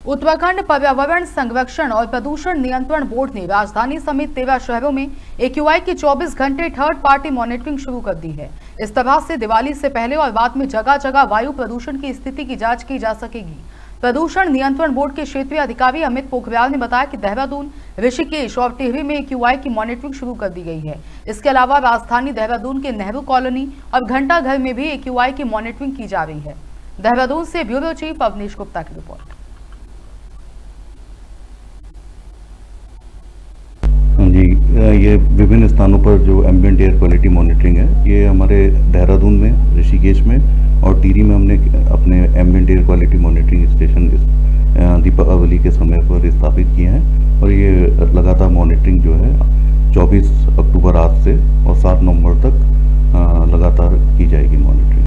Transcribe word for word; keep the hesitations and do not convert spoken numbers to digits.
उत्तराखंड पर्यावरण संरक्षण और प्रदूषण नियंत्रण बोर्ड ने राजधानी समेत तेरह शहरों में एक्यूआई की चौबीस घंटे थर्ड पार्टी मॉनिटरिंग शुरू कर दी है। इस तरह से दिवाली से पहले और बाद में जगह जगह वायु प्रदूषण की स्थिति की जांच की जा सकेगी। प्रदूषण नियंत्रण बोर्ड के क्षेत्रीय अधिकारी अमित पोखरियाल ने बताया कि देहरादून, ऋषिकेश और टिहरी में एक्यूआई की मॉनिटरिंग शुरू कर दी गई है। इसके अलावा राजधानी देहरादून के नेहरू कॉलोनी और घंटा घर में भी एक्यूआई की मॉनिटरिंग की जा रही है। देहरादून से ब्यूरो चीफ अवनीश गुप्ता की रिपोर्ट। जी, ये विभिन्न स्थानों पर जो एम्बिएंट एयर क्वालिटी मॉनिटरिंग है, ये हमारे देहरादून में, ऋषिकेश में और टिहरी में हमने अपने ambient air quality monitoring station Deepawali के समय पर स्थापित किए हैं। और ये लगातार मॉनिटरिंग जो है चौबीस अक्टूबर आज से और सात नवंबर तक लगातार की जाएगी मॉनिटरिंग।